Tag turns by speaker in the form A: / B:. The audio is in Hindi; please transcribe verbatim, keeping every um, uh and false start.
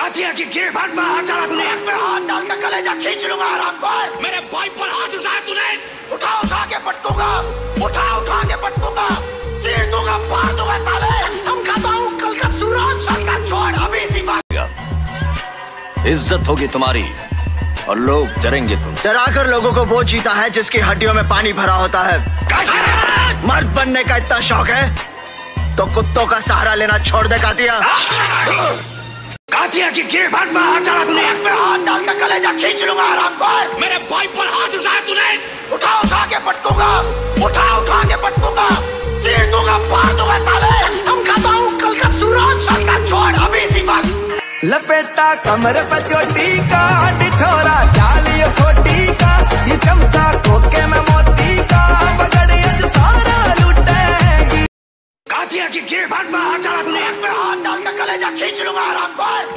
A: कातिया की गिरफ्तार पर हाथ डाला तूने। में हाथ डाल के कलेजा खींच लूंगा आराम पर। मेरे भाई पर हाथ उठाया तूने। उठा उठा के पटकूंगा, उठा उठा के पटकूंगा, चीर दूंगा, फाड़ दूंगा साले। कसम खाता हूँ कल का सूरज का छोड़ अभी इसी बात।
B: इज्जत होगी तुम्हारी और लोग डरेंगे तुम।
C: डराकर लोगों को वो जीता है जिसकी हड्डियों में पानी भरा होता है। मर्द बनने का इतना शौक है तो कुत्तों का सहारा लेना छोड़ दे कातिया।
A: कातिया की गिरफ्तार पर हाथ डाला तूने। में हाथ डाल के कलेजा खींच लूंगा आराम पर। मेरे भाई पर हाथ उठाया तूने। उठा उठा के पटकूंगा, उठा उठा के पटकूंगा, चीर दूंगा, फाड़ दूंगा साले। कसम खाता हूँ कल का सूरज का छोड़ अभी इसी बात।
D: लपेटा कमर पर चोटी का, डिठोरा चालियो खोटी का, ये चमका कोके में मोती का, पकड़े सारा लुटेगी।
A: कातिया की गिरफ्तार पर हाथ डाला तूने। में हाथ डाल के कलेजा खींच लूंगा आराम पर।